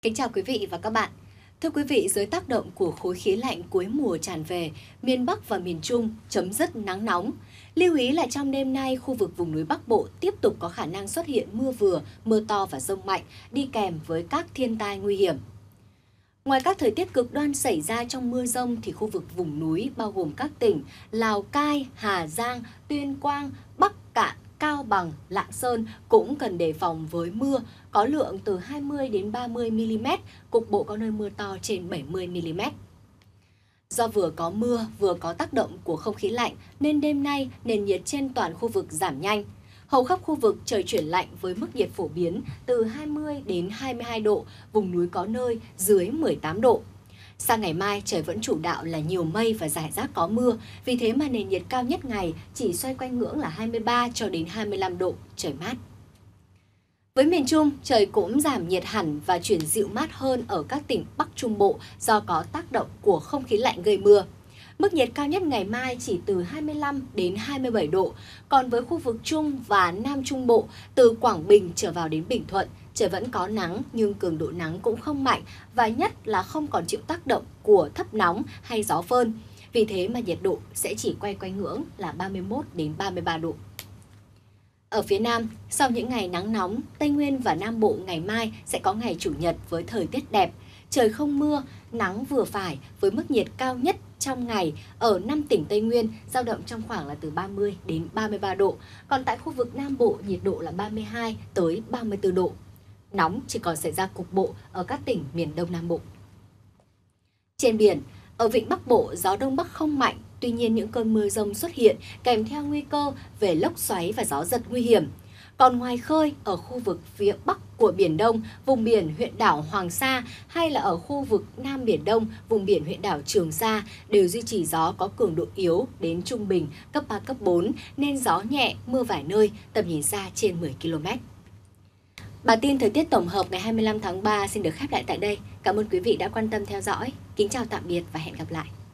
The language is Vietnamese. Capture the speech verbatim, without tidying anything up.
Kính chào quý vị và các bạn. Thưa quý vị, dưới tác động của khối khí lạnh cuối mùa tràn về, miền Bắc và miền Trung chấm dứt nắng nóng. Lưu ý là trong đêm nay, khu vực vùng núi Bắc Bộ tiếp tục có khả năng xuất hiện mưa vừa, mưa to và dông mạnh, đi kèm với các thiên tai nguy hiểm. Ngoài các thời tiết cực đoan xảy ra trong mưa dông thì khu vực vùng núi bao gồm các tỉnh Lào Cai, Hà Giang, Tuyên Quang, Bắc Kạn, Cao Bằng, Lạng Sơn cũng cần đề phòng với mưa có lượng từ hai mươi đến ba mươi mi-li-mét, cục bộ có nơi mưa to trên bảy mươi mi-li-mét. Do vừa có mưa vừa có tác động của không khí lạnh nên đêm nay nền nhiệt trên toàn khu vực giảm nhanh. Hầu khắp khu vực trời chuyển lạnh với mức nhiệt phổ biến từ hai mươi đến hai mươi hai độ, vùng núi có nơi dưới mười tám độ. Sang ngày mai, trời vẫn chủ đạo là nhiều mây và rải rác có mưa, vì thế mà nền nhiệt cao nhất ngày chỉ xoay quanh ngưỡng là hai mươi ba cho đến hai mươi lăm độ, trời mát. Với miền Trung, trời cũng giảm nhiệt hẳn và chuyển dịu mát hơn ở các tỉnh Bắc Trung Bộ do có tác động của không khí lạnh gây mưa. Mức nhiệt cao nhất ngày mai chỉ từ hai mươi lăm đến hai mươi bảy độ, còn với khu vực Trung và Nam Trung Bộ, từ Quảng Bình trở vào đến Bình Thuận, trời vẫn có nắng nhưng cường độ nắng cũng không mạnh và nhất là không còn chịu tác động của thấp nóng hay gió phơn. Vì thế mà nhiệt độ sẽ chỉ quay quanh ngưỡng là ba mươi mốt đến ba mươi ba độ. Ở phía Nam, sau những ngày nắng nóng, Tây Nguyên và Nam Bộ ngày mai sẽ có ngày Chủ nhật với thời tiết đẹp. Trời không mưa, nắng vừa phải với mức nhiệt cao nhất trong ngày ở năm tỉnh Tây Nguyên dao động trong khoảng là từ ba mươi đến ba mươi ba độ. Còn tại khu vực Nam Bộ, nhiệt độ là ba mươi hai tới ba mươi tư độ. Nóng chỉ còn xảy ra cục bộ ở các tỉnh miền Đông Nam Bộ. Trên biển, ở vịnh Bắc Bộ, gió Đông Bắc không mạnh, tuy nhiên những cơn mưa dông xuất hiện kèm theo nguy cơ về lốc xoáy và gió giật nguy hiểm. Còn ngoài khơi, ở khu vực phía Bắc của Biển Đông, vùng biển huyện đảo Hoàng Sa hay là ở khu vực Nam Biển Đông, vùng biển huyện đảo Trường Sa đều duy trì gió có cường độ yếu đến trung bình cấp ba, cấp bốn, nên gió nhẹ, mưa vài nơi, tầm nhìn xa trên mười ki lô mét. Bản tin thời tiết tổng hợp ngày hai mươi lăm tháng ba xin được khép lại tại đây. Cảm ơn quý vị đã quan tâm theo dõi. Kính chào tạm biệt và hẹn gặp lại.